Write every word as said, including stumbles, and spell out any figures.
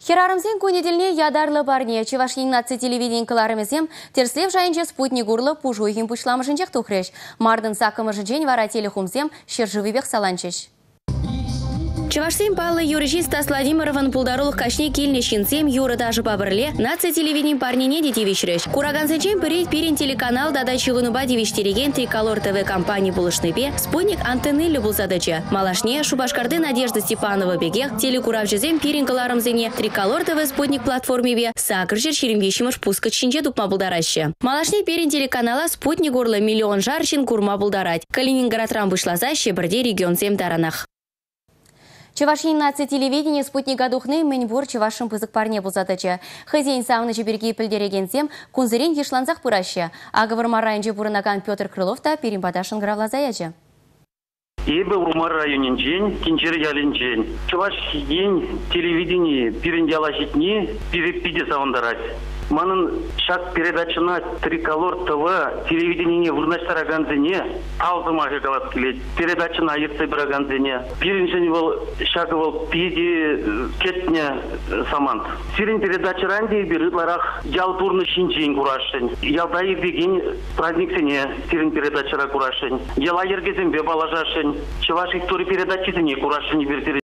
Херарымзен көнеділіне ядарлы барне, Чевашин наци телевидень кыларымызем, терслев жайынче спутник урлы пужуйгин пучламышынчек тухреш. Мардын сакымышынчен вара телехумзем шержывыбек саланчеш. Чевашсем палы юрижист Стас Владимировын пулдарулық кашне килне шинсем юры даже бабырле наци телевидень парнине детевишреш. Курагансенчен перейт пирен телеканал дада чыгынуба девиштереген Триколор ТВ компании булышныпе спутник антенны любыл задача. Малашне Шубашкарды Надежда Степанова бегех телекуравжезем пирен кыларымзене Триколор ТВ спутник платформеве сакыржер шеремвещимыш пуска чинче тупма булдараще. Малашне пирен телеканала спутник урлы миллион жарчин курма булдарать. Калининградрам вышлаза щебрде регионсем таранах. Чевашин наци телевидение спутник гадухны мэньбур чевашин пызык парне булзадача. Хозяин савны жеберги пілдерегенсем кунзырен ешланзах пураще. Аговор марайынче бурынаган Петр Крылов та перемпадашын гравлазаячы. Ебе урмар районен жен, кинчер ялен жен. Чевашин телевидение пирендялашитни пирепиде савандарать. Манын шаг передачына Триколор ТВ телевидение вырнаштар аганзене алтыма жегалап келет. Передачына айыртсы бір аганзене. Биринчен был шагывал пиде кетне самант. Сирен передача ранди берытларах ял турны шинчен курашын. Ялдай беген праздниксене сирен передачара курашын. Яла ергезен бебалажашын. Чеваш история передачисене курашын бертер.